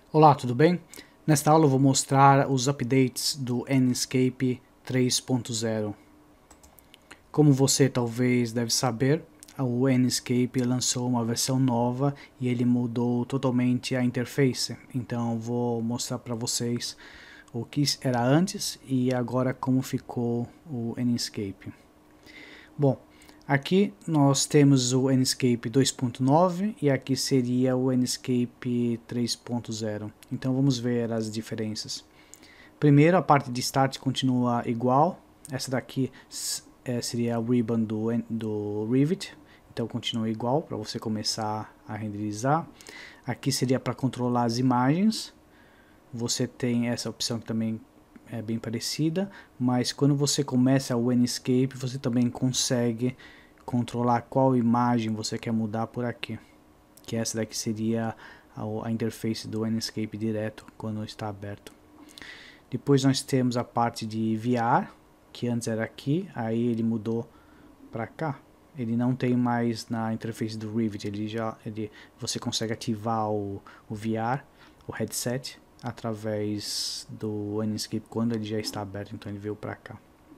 Olá, tudo bem? Nesta aula eu vou mostrar os updates do Enscape 3.0. Como você talvez deve saber, o Enscape lançou uma versão nova e ele mudou totalmente a interface. Então eu vou mostrar para vocês o que era antes e agora como ficou o Enscape. Bom, aqui nós temos o Enscape 2.9 e aqui seria o Enscape 3.0. Então vamos ver as diferenças. Primeiro, a parte de Start continua igual. Essa daqui seria a ribbon do Revit. Então continua igual para você começar a renderizar. Aqui seria para controlar as imagens. Você tem essa opção que também é bem parecida, mas quando você começa o Enscape, você também consegue controlar qual imagem você quer mudar por aqui, que essa daqui seria a interface do Enscape direto quando está aberto. Depois nós temos a parte de VR, que antes era aqui, aí ele mudou para cá. Ele não tem mais na interface do Revit, você consegue ativar o VR, o headset, através do Enscape quando ele já está aberto, então ele veio para cá.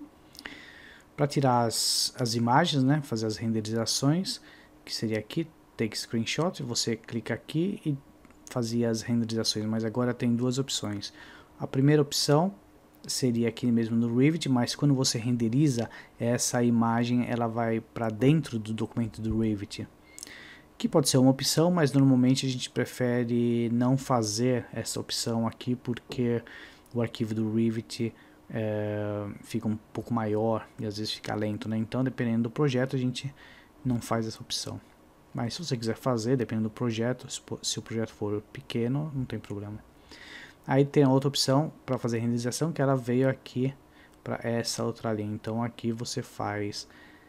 Para tirar as imagens, né, fazer as renderizações, que seria aqui, take screenshot, você clica aqui e fazia as renderizações, mas agora tem duas opções. A primeira opção seria aqui mesmo no Revit, mas quando você renderiza, essa imagem ela vai para dentro do documento do Revit, que pode ser uma opção, mas normalmente a gente prefere não fazer essa opção aqui, porque o arquivo do Revit fica um pouco maior e às vezes fica lento, né? Então, dependendo do projeto, a gente não faz essa opção. Mas se você quiser fazer, dependendo do projeto, se o projeto for pequeno, não tem problema. Aí tem a outra opção para fazer renderização, que ela veio aqui para essa outra linha. Então aqui você faz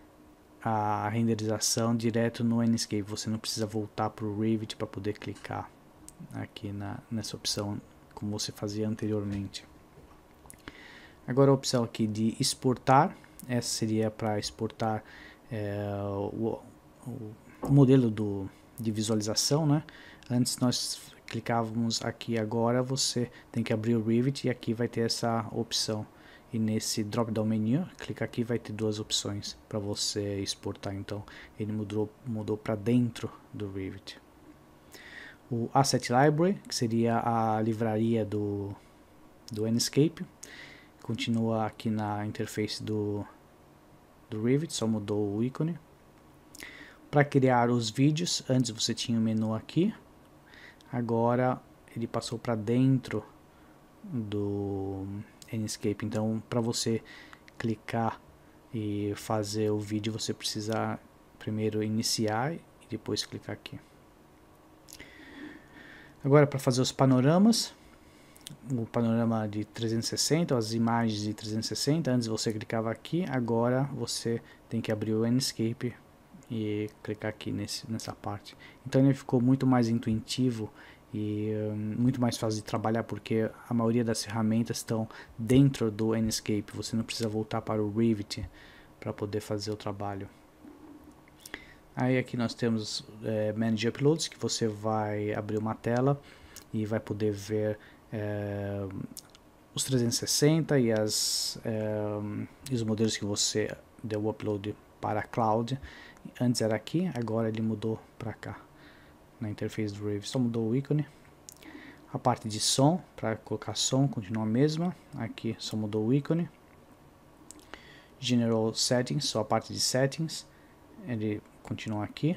a renderização direto no Enscape. Você não precisa voltar para o Revit para poder clicar aqui nessa opção como você fazia anteriormente. Agora a opção aqui de exportar. Essa seria para exportar o modelo de visualização, né? Antes nós clicávamos aqui, agora você tem que abrir o Revit e aqui vai ter essa opção. E nesse drop down menu, clica aqui, vai ter duas opções para você exportar. Então ele mudou para dentro do Revit. O Asset Library, que seria a livraria do Enscape, continua aqui na interface do Revit, só mudou o ícone. Para criar os vídeos, antes você tinha o menu aqui, agora ele passou para dentro do Enscape. Então, para você clicar e fazer o vídeo, você precisa primeiro iniciar e depois clicar aqui. Agora, para fazer os panoramas, o panorama de 360, as imagens de 360, antes você clicava aqui, agora você tem que abrir o Enscape e clicar aqui nessa parte. Então ele ficou muito mais intuitivo e muito mais fácil de trabalhar, porque a maioria das ferramentas estão dentro do Enscape. Você não precisa voltar para o Revit para poder fazer o trabalho. Aí aqui nós temos Manage Uploads, que você vai abrir uma tela e vai poder ver os 360 e os modelos que você deu upload para a cloud. Antes era aqui, agora ele mudou para cá na interface do Revit, só mudou o ícone. A parte de som, para colocar som, continua a mesma, aqui só mudou o ícone. General Settings, só a parte de Settings, ele continua aqui.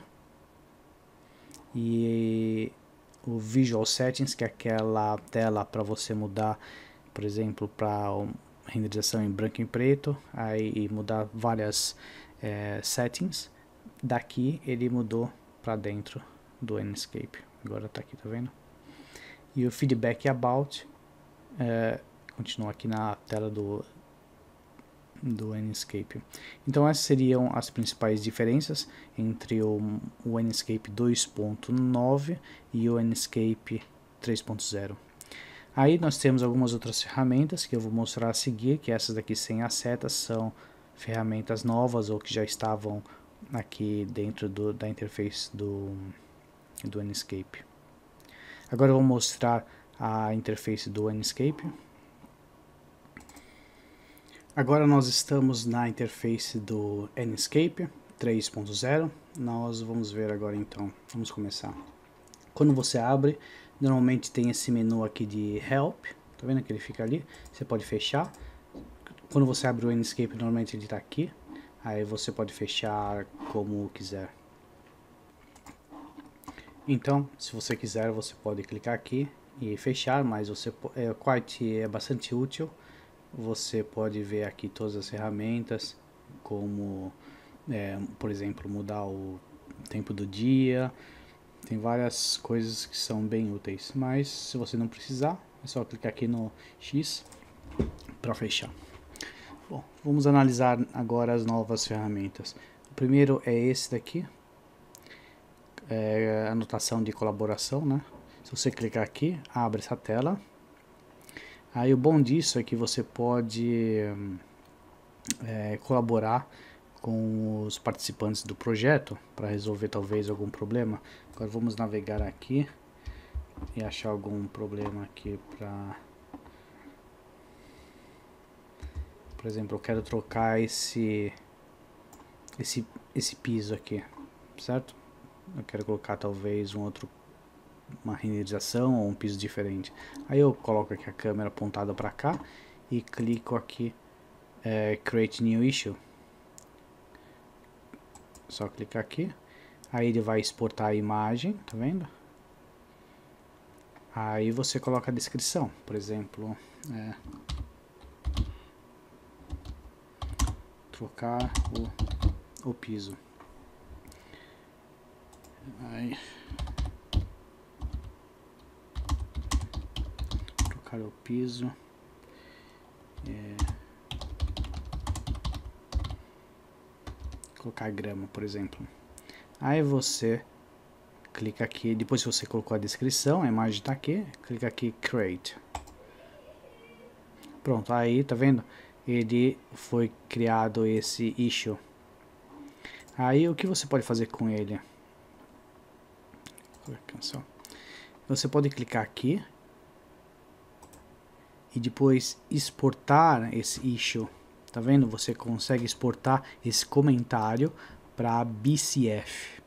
E o Visual Settings, que é aquela tela para você mudar, por exemplo, para renderização em branco e preto, aí mudar várias settings. Daqui ele mudou para dentro do Enscape. Agora está aqui, tá vendo? E o Feedback About continua aqui na tela do Enscape. Então essas seriam as principais diferenças entre o Enscape 2.9 e o Enscape 3.0. Aí nós temos algumas outras ferramentas que eu vou mostrar a seguir, que essas daqui sem as setas são ferramentas novas ou que já estavam aqui dentro da interface do Enscape. Agora eu vou mostrar a interface do Enscape. Agora nós estamos na interface do Enscape 3.0. Nós vamos ver agora então. Vamos começar. Quando você abre, normalmente tem esse menu aqui de Help. Tá vendo que ele fica ali? Você pode fechar. Quando você abre o Enscape, normalmente ele está aqui. Aí você pode fechar como quiser. Então, se você quiser, você pode clicar aqui e fechar, mas o Qt é bastante útil. Você pode ver aqui todas as ferramentas, como, por exemplo, mudar o tempo do dia. Tem várias coisas que são bem úteis, mas se você não precisar, é só clicar aqui no X para fechar. Bom, vamos analisar agora as novas ferramentas. O primeiro é esse daqui, anotação de colaboração, né? Se você clicar aqui, abre essa tela. Aí o bom disso é que você pode colaborar com os participantes do projeto para resolver talvez algum problema. Agora vamos navegar aqui e achar algum problema aqui para... Por exemplo, eu quero trocar esse piso aqui, certo? Eu quero colocar talvez uma renderização ou um piso diferente. Aí eu coloco aqui a câmera apontada para cá e clico aqui Create New Issue. Só clicar aqui. Aí ele vai exportar a imagem, tá vendo? Aí você coloca a descrição, por exemplo, trocar o piso. Aí, trocar o piso. Colocar grama, por exemplo. Aí você clica aqui, depois que você colocou a descrição, a imagem está aqui, clica aqui Create. Pronto, aí tá vendo? Ele foi criado esse issue. Aí o que você pode fazer com ele? Você pode clicar aqui e depois exportar esse issue. Tá vendo? Você consegue exportar esse comentário para BCF.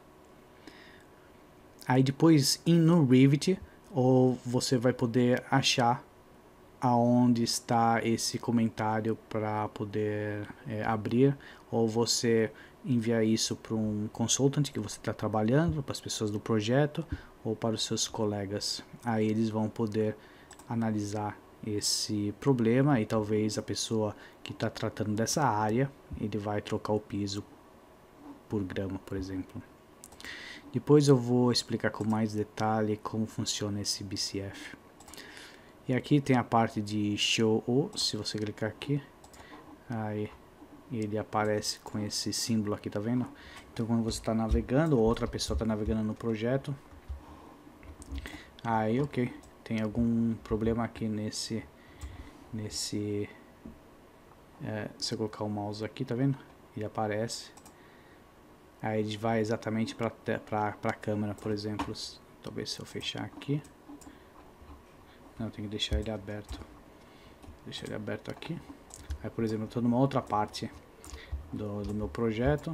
Aí depois no Revit, ou você vai poder achar aonde está esse comentário para poder abrir, ou você enviar isso para um consultant que você está trabalhando, para as pessoas do projeto, ou para os seus colegas. Aí eles vão poder analisar esse problema e talvez a pessoa que está tratando dessa área, ele vai trocar o piso por grama, por exemplo. Depois eu vou explicar com mais detalhe como funciona esse BCF. E aqui tem a parte de Show All. Se você clicar aqui, aí ele aparece com esse símbolo aqui, tá vendo? Então quando você está navegando, ou outra pessoa está navegando no projeto, aí ok, tem algum problema aqui se eu colocar o mouse aqui, tá vendo? Ele aparece. Aí ele vai exatamente para a câmera, por exemplo. Talvez se eu fechar aqui. Não, tem que deixar ele aberto. Deixar ele aberto aqui. Aí, por exemplo, eu estou numa outra parte do meu projeto.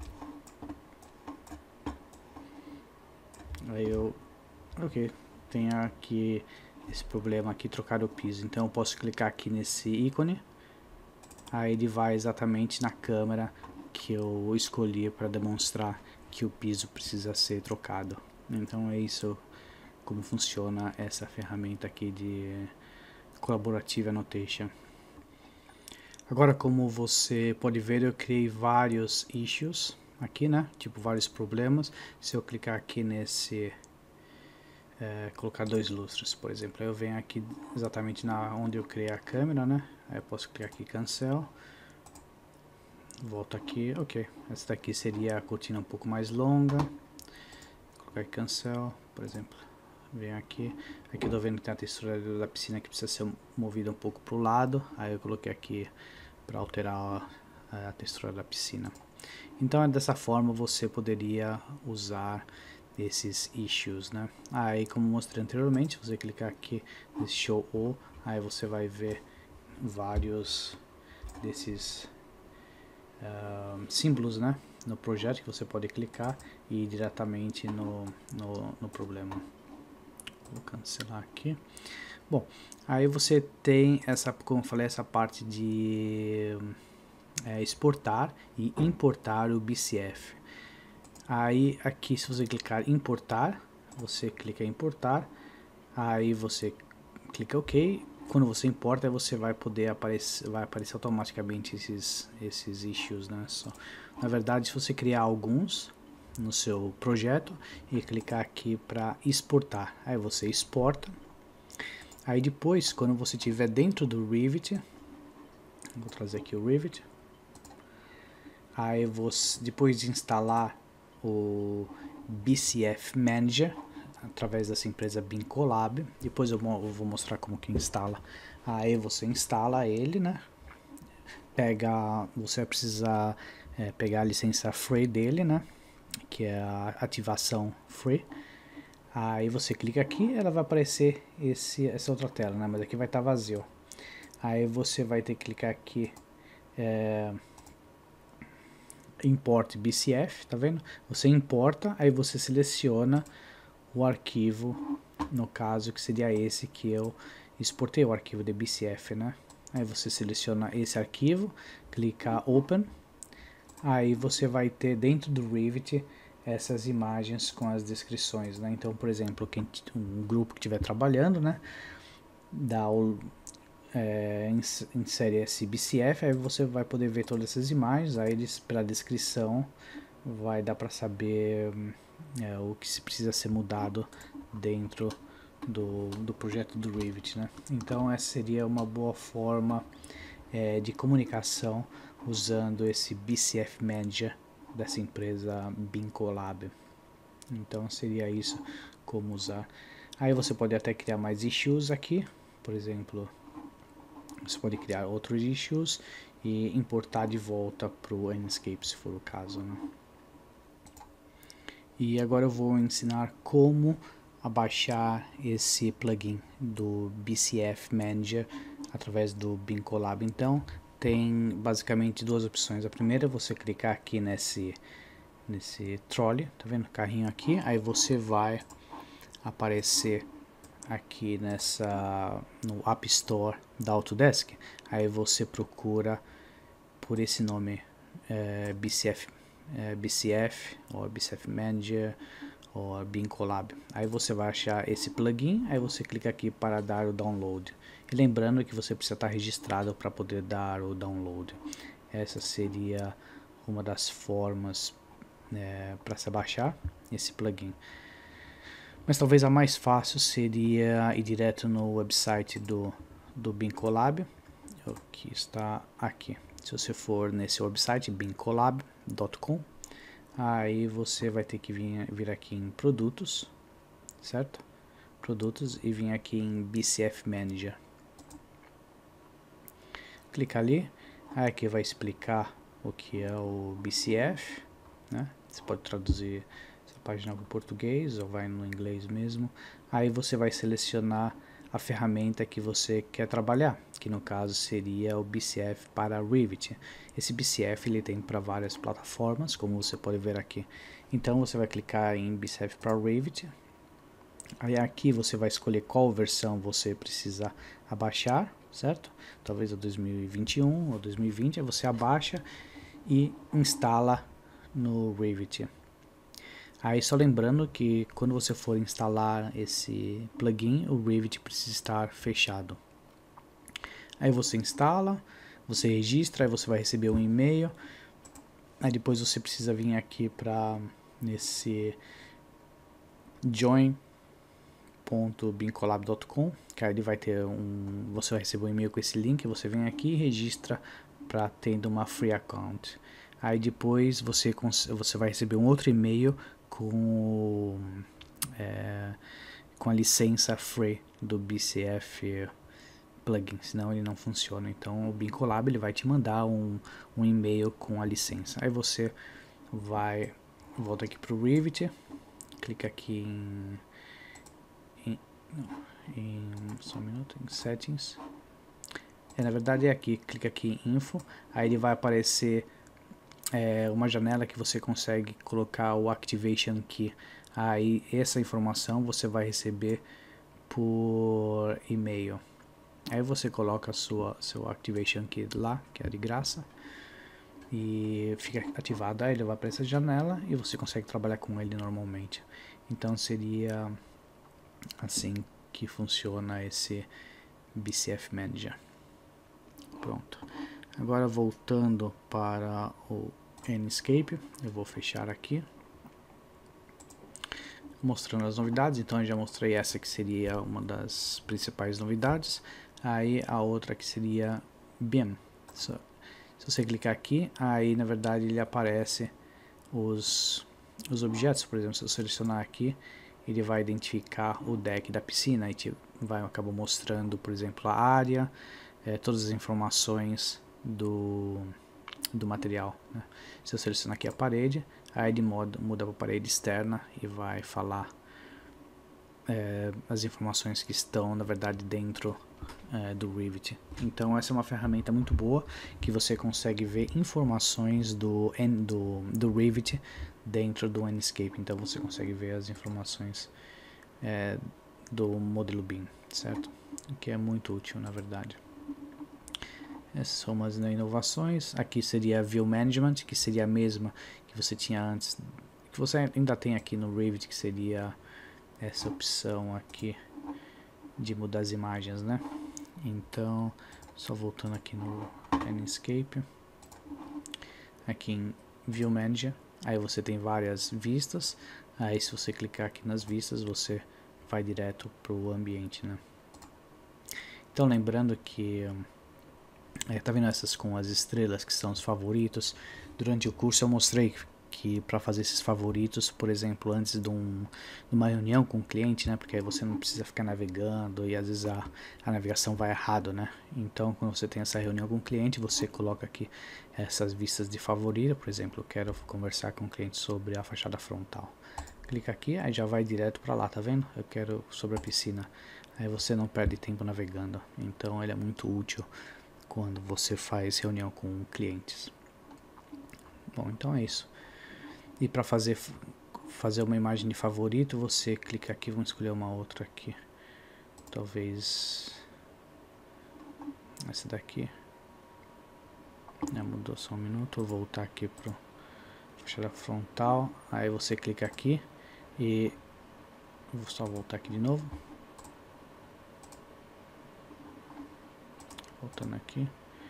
Aí ok, tem aqui esse problema aqui, trocar o piso. Então eu posso clicar aqui nesse ícone. Aí ele vai exatamente na câmera que eu escolhi para demonstrar que o piso precisa ser trocado. Então é isso como funciona essa ferramenta aqui de Collaborative Annotation. Agora, como você pode ver, eu criei vários issues aqui, né? Tipo vários problemas. Se eu clicar aqui nesse colocar 2 lustres, por exemplo, aí eu venho aqui exatamente onde eu criei a câmera, né? Aí eu posso clicar aqui Cancel. Volto aqui, ok. Essa daqui seria a cortina um pouco mais longa. Vou colocar aqui Cancel, por exemplo. Venho aqui. Aqui eu tô vendo que tem a textura da piscina que precisa ser movida um pouco para o lado. Aí eu coloquei aqui para alterar a textura da piscina. Então é dessa forma você poderia usar esses issues, né? Aí, como mostrei anteriormente, você clicar aqui nesse show all, aí você vai ver vários desses símbolos, né, no projeto, que você pode clicar e ir diretamente no problema. Vou cancelar aqui. Bom, aí você tem essa, como eu falei, essa parte de exportar e importar o BCF. Aí aqui, se você clicar em importar, você clica em importar, aí você clica OK. Quando você importa, você vai poder aparecer, vai aparecer automaticamente esses issues, né? Na verdade, se você criar alguns no seu projeto e clicar aqui para exportar, aí você exporta. Aí depois, quando você estiver dentro do Revit, vou trazer aqui o Revit. Aí você, depois de instalar o BCF Manager através dessa empresa BIMCollab, depois eu vou mostrar como que instala. Aí você instala ele, né? Você vai precisar pegar a licença free dele, né? Que é a ativação free. Aí você clica aqui, ela vai aparecer essa outra tela, né? Mas aqui vai estar vazio. Aí você vai ter que clicar aqui import BCF, tá vendo? Você importa, aí você seleciona o arquivo, no caso que seria esse que eu exportei, o arquivo de BCF, né? Aí você seleciona esse arquivo, clica Open, aí você vai ter dentro do Revit essas imagens com as descrições, né? Então, por exemplo, um grupo que estiver trabalhando, né? Insere esse BCF, aí você vai poder ver todas essas imagens, aí pela descrição vai dar para saber o que se precisa ser mudado dentro do projeto do Revit, né? Então essa seria uma boa forma de comunicação usando esse BCF Manager dessa empresa BIMCollab. Então seria isso, como usar. Aí você pode até criar mais issues aqui, por exemplo, você pode criar outros issues e importar de volta para o Enscape, se for o caso, né? E agora eu vou ensinar como abaixar esse plugin do BCF Manager através do BIMCollab. Então tem basicamente duas opções. A primeira é você clicar aqui nesse trolley, tá vendo? Carrinho aqui, aí você vai aparecer aqui no App Store da Autodesk, aí você procura por esse nome, BCF ou BCF Manager ou BIMCollab. Aí você vai achar esse plugin, aí você clica aqui para dar o download. E lembrando que você precisa estar registrado para poder dar o download. Essa seria uma das formas para se baixar esse plugin. Mas talvez a mais fácil seria ir direto no website do BIMCollab, que está aqui. Se você for nesse website, bimcollab.com, aí você vai ter que vir aqui em produtos, certo? Produtos, e vir aqui em BCF Manager. Clica ali, aí aqui vai explicar o que é o BCF, né? Você pode traduzir essa página para o português ou vai no inglês mesmo. Aí você vai selecionar a ferramenta que você quer trabalhar, que no caso seria o BCF para Revit. Esse BCF ele tem para várias plataformas, como você pode ver aqui. Então você vai clicar em BCF para Revit. Aí aqui você vai escolher qual versão você precisa abaixar, certo? Talvez a 2021 ou 2020, aí você abaixa e instala no Revit. Aí só lembrando que quando você for instalar esse plugin, o Revit precisa estar fechado. Aí você instala, você registra, aí você vai receber um e-mail. Aí depois você precisa vir aqui para nesse join.bimcollab.com, que aí ele vai ter você vai receber um e-mail com esse link, você vem aqui e registra para tendo uma free account. Aí depois você vai receber um outro e-mail com a licença free do BCF plugin, senão ele não funciona. Então o BIMCollab ele vai te mandar um e-mail com a licença. Aí você volta aqui para o Revit, clica aqui só um minuto, em Settings. Na verdade é aqui, clica aqui em Info, aí ele vai aparecer uma janela que você consegue colocar o Activation Key. Aí essa informação você vai receber por e-mail. Aí você coloca seu Activation Key lá, que é de graça, e fica ativado. Aí ele vai para essa janela e você consegue trabalhar com ele normalmente. Então seria assim que funciona esse BCF Manager. Pronto. Agora voltando para o Enscape, eu vou fechar aqui, mostrando as novidades. Então eu já mostrei essa que seria uma das principais novidades. Aí a outra que seria BIM. Se você clicar aqui, aí na verdade ele aparece os objetos. Por exemplo, se eu selecionar aqui, ele vai identificar o deck da piscina e vai acabar mostrando, por exemplo, a área, todas as informações do material, né? Se eu selecionar aqui a parede, aí ele muda para a parede externa e vai falar as informações que estão na verdade dentro do Revit. Então essa é uma ferramenta muito boa que você consegue ver informações do Revit dentro do Enscape. Então você consegue ver as informações do modelo BIM, certo? O que é muito útil na verdade. Essas são umas inovações. Aqui seria a View Management, que seria a mesma que você tinha antes, que você ainda tem aqui no Revit, que seria essa opção aqui de mudar as imagens, né? Então, só voltando aqui no Enscape, aqui em View Manager, aí você tem várias vistas. Aí se você clicar aqui nas vistas, você vai direto para o ambiente, né? Então lembrando que tá vendo essas com as estrelas que são os favoritos? Durante o curso eu mostrei que para fazer esses favoritos, por exemplo, antes de uma reunião com o cliente, né? Porque aí você não precisa ficar navegando e às vezes a navegação vai errado, né? Então quando você tem essa reunião com o cliente, você coloca aqui essas vistas de favorito. Por exemplo, eu quero conversar com o cliente sobre a fachada frontal. Clica aqui, aí já vai direto para lá, tá vendo? Eu quero sobre a piscina. Aí você não perde tempo navegando. Então ele é muito útil quando você faz reunião com clientes. Bom, então é isso. E para fazer uma imagem de favorito, você clica aqui, vamos escolher uma outra aqui. Talvez essa daqui. Mudou só um minuto, vou voltar aqui para fachada frontal. Aí você clica aqui e vou só voltar aqui de novo. Voltando aqui,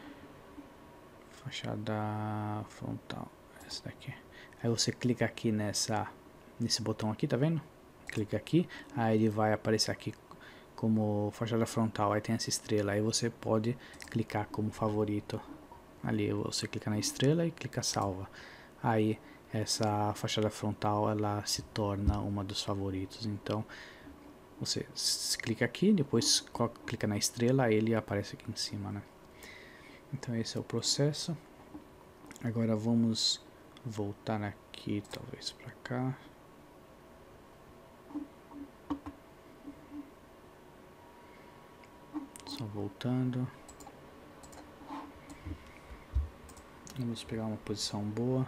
fachada frontal, essa daqui. Aí você clica aqui nesse botão aqui, tá vendo? Clica aqui, aí ele vai aparecer aqui como fachada frontal, aí tem essa estrela, aí você pode clicar como favorito. Ali você clica na estrela e clica salva. Aí essa fachada frontal ela se torna uma dos favoritos. Então você clica aqui, depois clica na estrela, aí ele aparece aqui em cima, né? Então esse é o processo. Agora vamos voltar aqui, talvez para cá. Só voltando. Vamos pegar uma posição boa.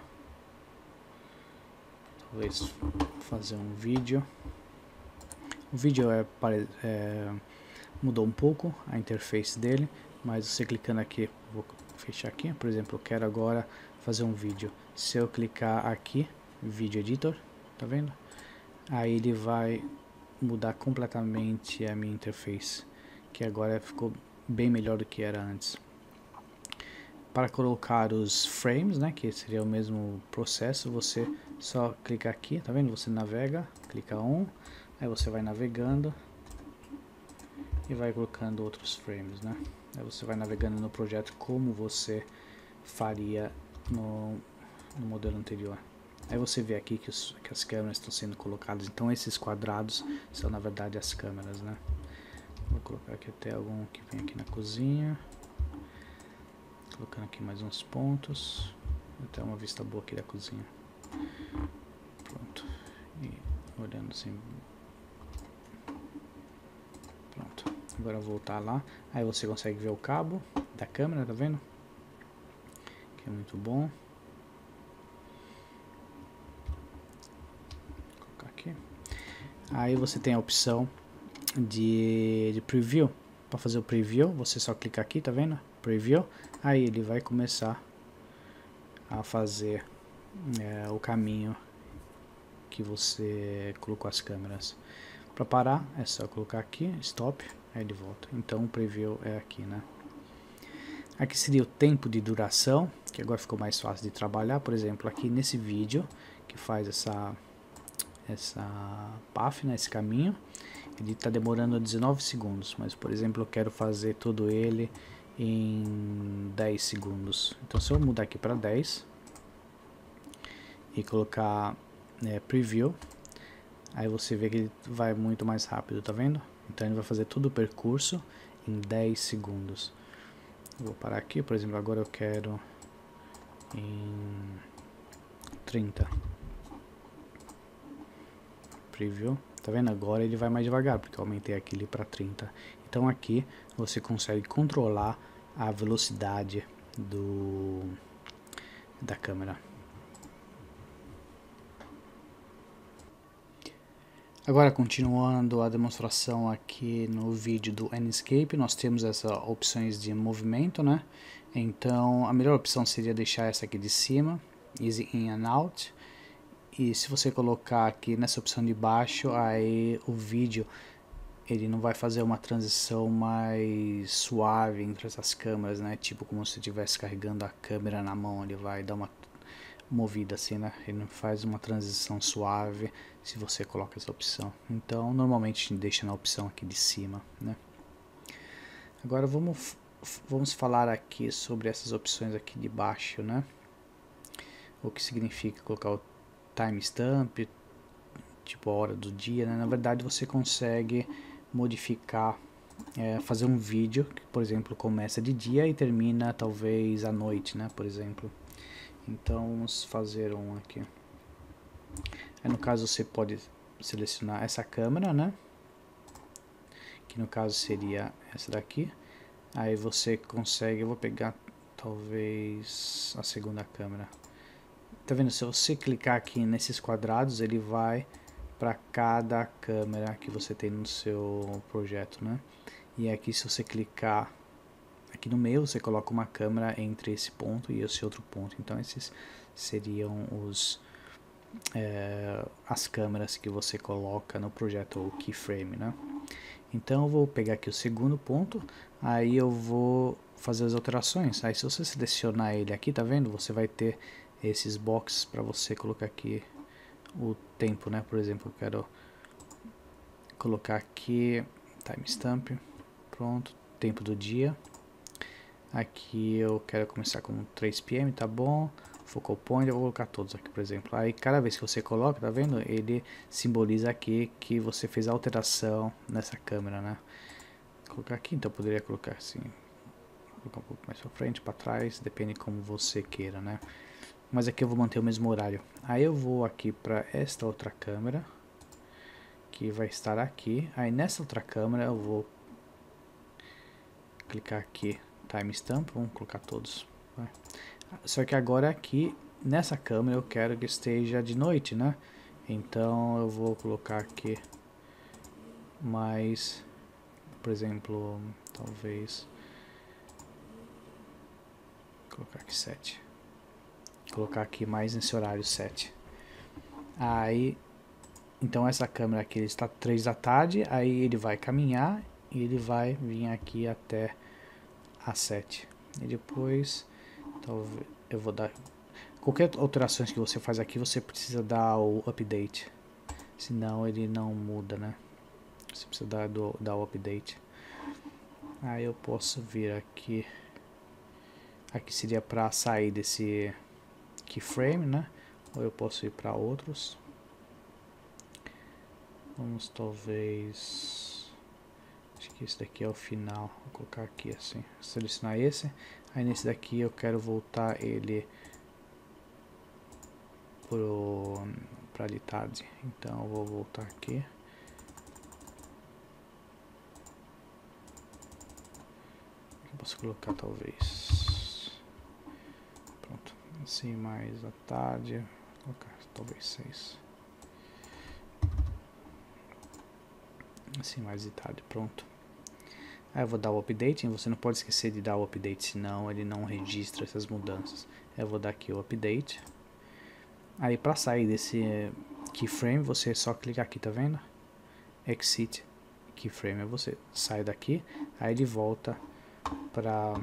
Talvez fazer um vídeo. O vídeo mudou um pouco a interface dele, mas você clicando aqui, vou fechar aqui, por exemplo, eu quero agora fazer um vídeo. Se eu clicar aqui, Video Editor, tá vendo? Aí ele vai mudar completamente a minha interface, que agora ficou bem melhor do que era antes. Para colocar os frames, né, que seria o mesmo processo, você só clica aqui, tá vendo? Você navega, clica on, aí você vai navegando e vai colocando outros frames, né? Aí você vai navegando no projeto como você faria no modelo anterior. Aí você vê aqui que as câmeras estão sendo colocadas, então esses quadrados são na verdade as câmeras, né? Vou colocar aqui até algum que vem aqui na cozinha. Colocando aqui mais uns pontos. Até uma vista boa aqui da cozinha. Pronto. E olhando assim. Pronto. Agora eu vou voltar lá. Aí você consegue ver o cabo da câmera, tá vendo? Que é muito bom. Vou colocar aqui. Aí você tem a opção de preview. Para fazer o preview, você só clica aqui, tá vendo? Preview. Aí ele vai começar a fazer o caminho que você colocou as câmeras. Para parar é só colocar aqui, stop, aí ele volta. Então o preview é aqui, né? Aqui seria o tempo de duração, que agora ficou mais fácil de trabalhar. Por exemplo, aqui nesse vídeo que faz essa path, né, esse caminho, ele está demorando 19 segundos, mas por exemplo eu quero fazer todo ele em 10 segundos. Então se eu mudar aqui para 10 e colocar preview, aí você vê que ele vai muito mais rápido, tá vendo? Então ele vai fazer todo o percurso em 10 segundos. Eu vou parar aqui, por exemplo, agora eu quero em 30. Preview. Tá vendo? Agora ele vai mais devagar, porque eu aumentei aquele para 30. Então aqui você consegue controlar a velocidade da câmera. Agora, continuando a demonstração aqui no vídeo do Enscape, nós temos essas opções de movimento, né? Então, a melhor opção seria deixar essa aqui de cima, Easy In and Out. E se você colocar aqui nessa opção de baixo, aí o vídeo ele não vai fazer uma transição mais suave entre essas câmeras, né? Tipo como se estivesse carregando a câmera na mão, ele vai dar uma movida assim, né? Ele não faz uma transição suave se você coloca essa opção. Então, normalmente a gente deixa na opção aqui de cima, né? Agora vamos falar aqui sobre essas opções aqui de baixo, né? O que significa colocar o timestamp, tipo a hora do dia, né? Na verdade você consegue modificar, fazer um vídeo que, por exemplo, começa de dia e termina talvez à noite, né? Por exemplo. Então vamos fazer um aqui. Aí, no caso você pode selecionar essa câmera, né? Que no caso seria essa daqui. Aí você consegue, eu vou pegar talvez a segunda câmera. Tá vendo? Se você clicar aqui nesses quadrados, ele vai para cada câmera que você tem no seu projeto, né? E aqui se você clicar aqui no meio, você coloca uma câmera entre esse ponto e esse outro ponto. Então esses seriam as câmeras que você coloca no projeto, o keyframe, né? Então eu vou pegar aqui o segundo ponto, aí eu vou fazer as alterações. Aí se você selecionar ele aqui, tá vendo? Você vai ter esses boxes para você colocar aqui o tempo, né? Por exemplo, eu quero colocar aqui timestamp, pronto, tempo do dia. Aqui eu quero começar com 3 PM, tá bom? Focal point, eu vou colocar todos aqui, por exemplo. Aí cada vez que você coloca, tá vendo? Ele simboliza aqui que você fez a alteração nessa câmera, né? Vou colocar aqui, então eu poderia colocar assim, colocar um pouco mais para frente, para trás, depende como você queira, né? Mas aqui eu vou manter o mesmo horário. Aí eu vou aqui para esta outra câmera, que vai estar aqui. Aí nessa outra câmera eu vou clicar aqui, timestamp, vamos colocar todos. Vai. Só que agora aqui, nessa câmera eu quero que esteja de noite, né? Então eu vou colocar aqui mais, por exemplo, talvez, colocar aqui 7. Colocar aqui mais nesse horário 7. Aí, então essa câmera aqui está 3 da tarde, aí ele vai caminhar e ele vai vir aqui até às 7. E depois, talvez, eu vou dar... Qualquer alterações que você faz aqui, você precisa dar o update. Senão ele não muda, né? Você precisa dar o update. Aí eu posso vir aqui. Aqui seria para sair desse keyframe, né? Ou eu posso ir para outros. Vamos talvez... Acho que esse daqui é o final. Vou colocar aqui assim. Selecionar esse. Aí nesse daqui eu quero voltar ele para de tarde. Então eu vou voltar aqui. Eu posso colocar talvez, pronto, assim mais à tarde, vou colocar talvez 6. Assim mais de tarde, pronto. Aí eu vou dar o update, você não pode esquecer de dar o update, senão ele não registra essas mudanças. Eu vou dar aqui o update. Aí para sair desse keyframe, você só clicar aqui, tá vendo? Exit keyframe, aí você sai daqui, aí ele volta para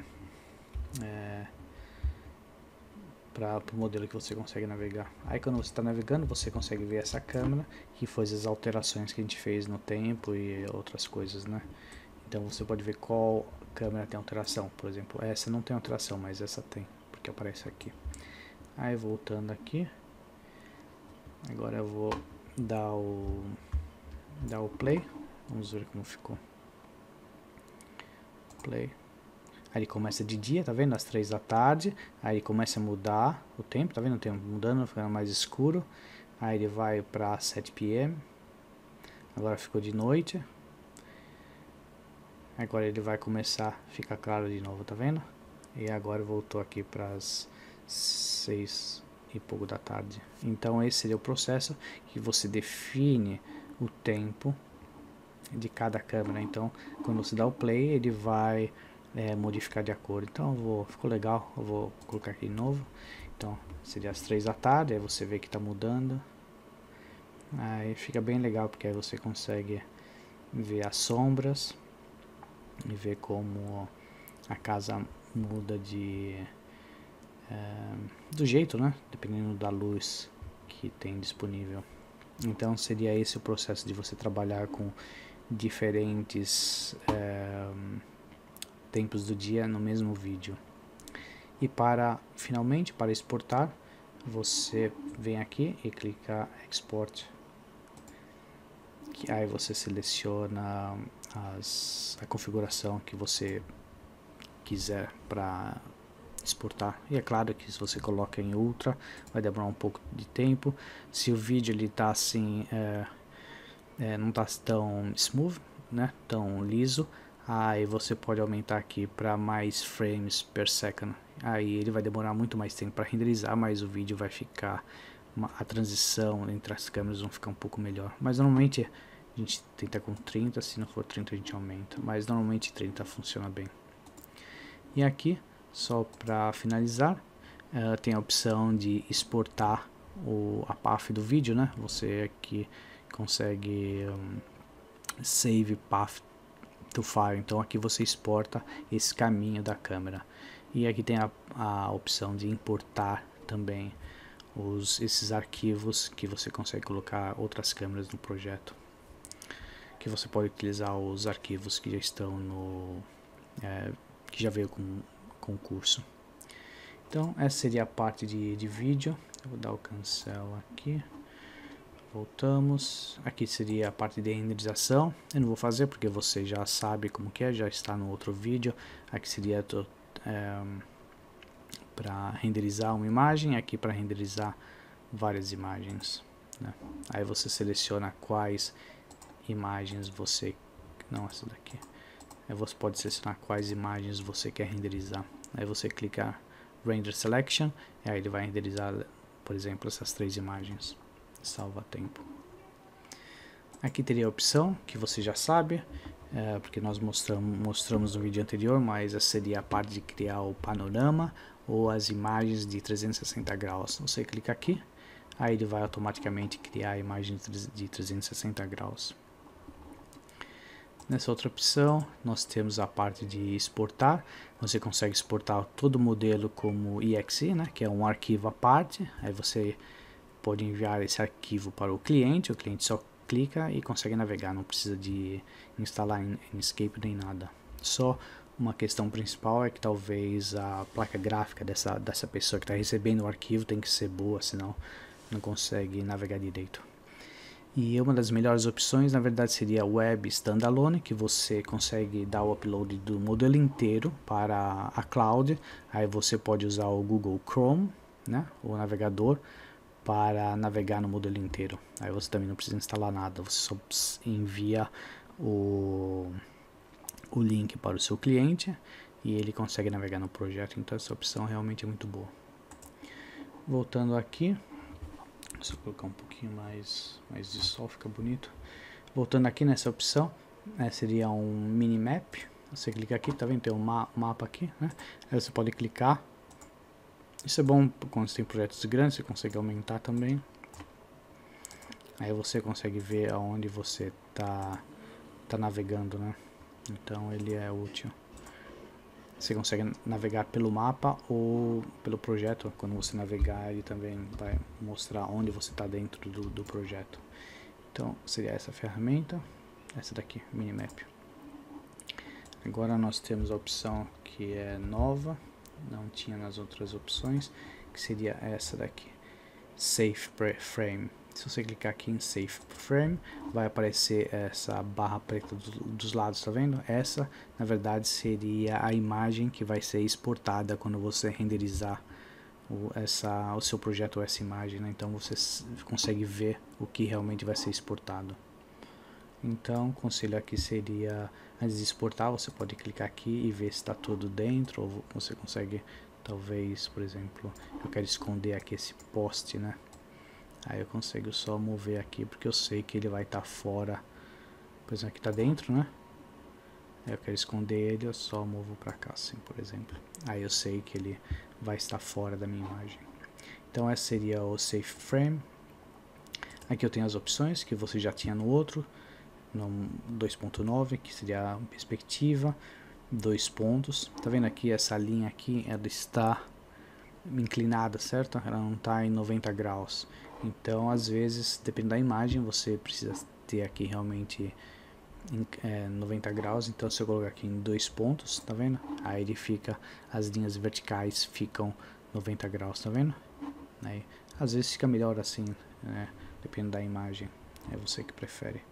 o modelo que você consegue navegar. Aí quando você está navegando, você consegue ver essa câmera, que foi as alterações que a gente fez no tempo e outras coisas, né? Então você pode ver qual câmera tem alteração. Por exemplo, essa não tem alteração, mas essa tem, porque aparece aqui. Aí voltando aqui, agora eu vou dar o play. Vamos ver como ficou. Play. Aí ele começa de dia, tá vendo? Às 3 da tarde. Aí ele começa a mudar o tempo, tá vendo? O tempo mudando, ficando mais escuro. Aí ele vai para 7 p.m. Agora ficou de noite. Agora ele vai começar a ficar claro de novo, tá vendo? E agora voltou aqui para as 6 e pouco da tarde. Então esse seria o processo que você define o tempo de cada câmera. Então quando você dá o play, ele vai modificar de acordo. Então ficou legal, eu vou colocar aqui de novo. Então seria as 3 da tarde, aí você vê que está mudando. Aí fica bem legal, porque aí você consegue ver as sombras e ver como a casa muda do jeito, né? Dependendo da luz que tem disponível. Então seria esse o processo de você trabalhar com diferentes tempos do dia no mesmo vídeo. E finalmente, para exportar, você vem aqui e clica Export. Aí você seleciona a configuração que você quiser para exportar. E é claro que se você coloca em Ultra, vai demorar um pouco de tempo. Se o vídeo ele tá assim, não tá tão smooth, né, tão liso, aí você pode aumentar aqui para mais frames per second. Aí ele vai demorar muito mais tempo para renderizar, mas o vídeo vai ficar, a transição entre as câmeras vão ficar um pouco melhor. Mas normalmente a gente tenta com 30, se não for 30 a gente aumenta, mas normalmente 30 funciona bem. E aqui, só para finalizar, tem a opção de exportar a path do vídeo, né? Você aqui consegue save path to file, então aqui você exporta esse caminho da câmera. E aqui tem a opção de importar também esses arquivos que você consegue colocar outras câmeras no projeto. Que você pode utilizar os arquivos que já estão que já veio com o curso. Então essa seria a parte de vídeo. Eu vou dar o cancel aqui. Voltamos. Aqui seria a parte de renderização. Eu não vou fazer porque você já sabe como que é, já está no outro vídeo. Aqui seria para renderizar uma imagem, aqui para renderizar várias imagens, né? Aí você seleciona quais imagens você, não essa daqui, aí você pode selecionar quais imagens você quer renderizar. Aí você clica Render Selection, e aí ele vai renderizar, por exemplo, essas 3 imagens. Salva tempo. Aqui teria a opção que você já sabe, porque nós mostramos no vídeo anterior, mas essa seria a parte de criar o panorama ou as imagens de 360 graus. Você clica aqui, aí ele vai automaticamente criar a imagem de 360 graus. Nessa outra opção, nós temos a parte de exportar. Você consegue exportar todo o modelo como exe, né, que é um arquivo à parte. Aí você pode enviar esse arquivo para o cliente só clica e consegue navegar, não precisa de instalar Enscape nem nada. Só uma questão principal é que talvez a placa gráfica dessa pessoa que está recebendo o arquivo tem que ser boa, senão não consegue navegar direito. E uma das melhores opções, na verdade, seria Web Standalone, que você consegue dar o upload do modelo inteiro para a cloud. Aí você pode usar o Google Chrome, né, o navegador, para navegar no modelo inteiro. Aí você também não precisa instalar nada, você só envia o link para o seu cliente e ele consegue navegar no projeto. Então essa opção realmente é muito boa. Voltando aqui, só colocar um pouquinho mais de sol, fica bonito. Voltando aqui nessa opção, seria um minimap. Você clica aqui, tá vendo? Tem um mapa aqui, né? Aí você pode clicar. Isso é bom quando você tem projetos grandes, você consegue aumentar também. Aí você consegue ver aonde você tá navegando, né? Então ele é útil. Você consegue navegar pelo mapa ou pelo projeto. Quando você navegar, ele também vai mostrar onde você está dentro do projeto. Então seria essa ferramenta, essa daqui, Minimap. Agora nós temos a opção que é nova, não tinha nas outras opções, que seria essa daqui, Safe Frame. Se você clicar aqui em Safe Frame, vai aparecer essa barra preta dos lados, tá vendo? Essa, na verdade, seria a imagem que vai ser exportada quando você renderizar o seu projeto ou essa imagem, né? Então você consegue ver o que realmente vai ser exportado. Então, o conselho aqui seria, antes de exportar, você pode clicar aqui e ver se está tudo dentro, ou você consegue, talvez, por exemplo, eu quero esconder aqui esse post, né? Aí eu consigo só mover aqui, porque eu sei que ele vai estar fora. Por exemplo, aqui está dentro, né? Aí eu quero esconder ele, eu só movo para cá, assim, por exemplo. Aí eu sei que ele vai estar fora da minha imagem. Então esse seria o Safe Frame. Aqui eu tenho as opções que você já tinha no outro, no 2.9, que seria a perspectiva, 2 pontos. Tá vendo aqui, essa linha aqui, ela está inclinada, certo? Ela não está em 90 graus. Então, às vezes, dependendo da imagem, você precisa ter aqui realmente 90 graus. Então, se eu colocar aqui em 2 pontos, tá vendo? Aí ele fica, as linhas verticais ficam 90 graus, tá vendo? Aí, às vezes fica melhor assim, né? Dependendo da imagem. É você que prefere.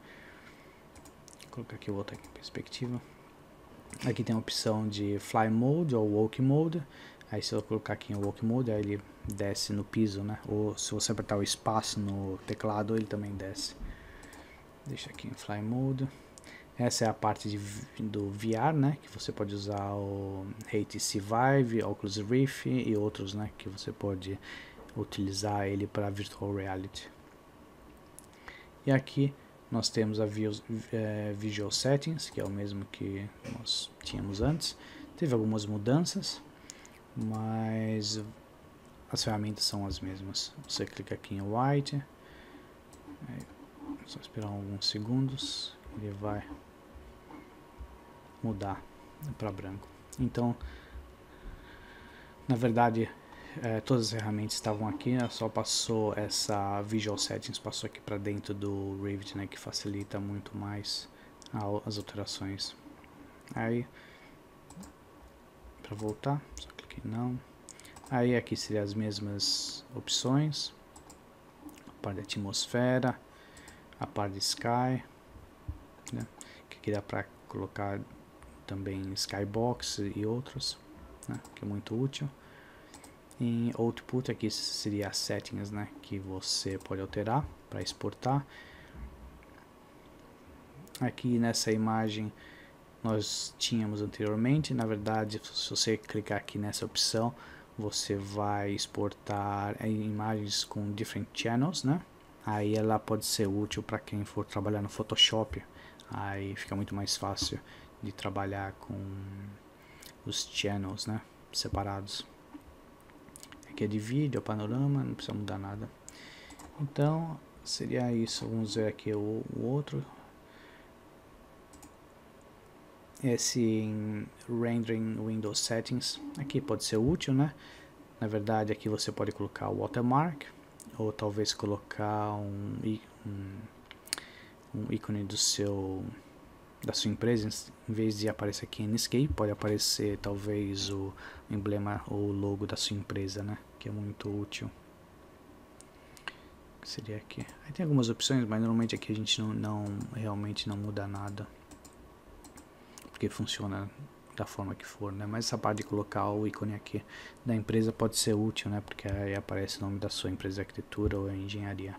Vou colocar aqui, vou botar aqui em perspectiva. Aqui tem a opção de Fly Mode ou Walk Mode. Aí se eu colocar aqui em Walk Mode, aí ele desce no piso, né? Ou se você apertar o espaço no teclado, ele também desce. Deixa aqui em Fly Mode. Essa é a parte do VR, né? Que você pode usar o HTC Vive, Oculus Rift e outros, né? Que você pode utilizar ele para Virtual Reality. E aqui nós temos a Visual Settings, que é o mesmo que nós tínhamos antes. Teve algumas mudanças, mas as ferramentas são as mesmas. Você clica aqui em White, só esperar alguns segundos, ele vai mudar para branco. Então, na verdade, todas as ferramentas estavam aqui, só passou essa Visual Settings, passou aqui para dentro do Revit, né, que facilita muito mais as alterações. Aí, para voltar, só clique em não. Aí aqui seriam as mesmas opções, a parte de atmosfera, a parte de Sky, né, que aqui dá para colocar também Skybox e outros, né, que é muito útil. Em Output, aqui seria as settings, né, que você pode alterar para exportar. Aqui nessa imagem nós tínhamos anteriormente, na verdade, se você clicar aqui nessa opção, você vai exportar imagens com different channels, né? Aí ela pode ser útil para quem for trabalhar no Photoshop, aí fica muito mais fácil de trabalhar com os channels, né, separados. Aqui é de vídeo, panorama, não precisa mudar nada. Então seria isso. Vamos ver aqui o outro. Esse Rendering Windows Settings aqui pode ser útil, né? Na verdade aqui você pode colocar o watermark, ou talvez colocar um ícone da sua empresa. Em vez de aparecer aqui em Escape, pode aparecer talvez o emblema ou o logo da sua empresa, né? Que é muito útil. Que seria aqui. Aí tem algumas opções, mas normalmente aqui a gente realmente não muda nada, porque funciona da forma que for, né? Mas essa parte de colocar o ícone aqui da empresa pode ser útil, né? Porque aí aparece o nome da sua empresa de arquitetura ou engenharia.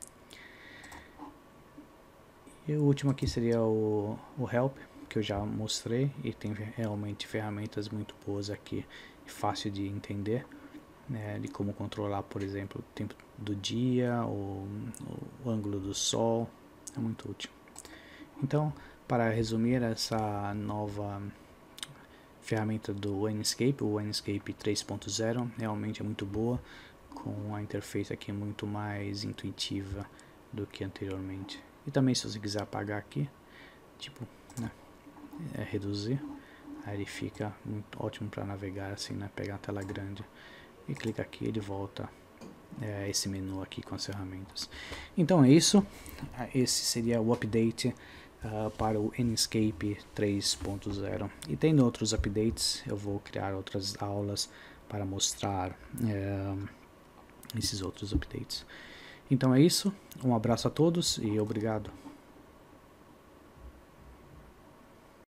E o último aqui seria o Help, que eu já mostrei, e tem realmente ferramentas muito boas aqui, fácil de entender, né, de como controlar, por exemplo, o tempo do dia, o ângulo do sol, é muito útil. Então, para resumir, essa nova ferramenta do Enscape, o Enscape 3.0, realmente é muito boa, com a interface aqui muito mais intuitiva do que anteriormente. E também, se você quiser apagar aqui, tipo, né, reduzir, aí ele fica muito ótimo para navegar assim, né, pegar a tela grande e clica aqui, ele volta esse menu aqui com as ferramentas. Então é isso, esse seria o update para o Enscape 3.0. E tendo outros updates, eu vou criar outras aulas para mostrar esses outros updates. Então é isso, um abraço a todos e obrigado.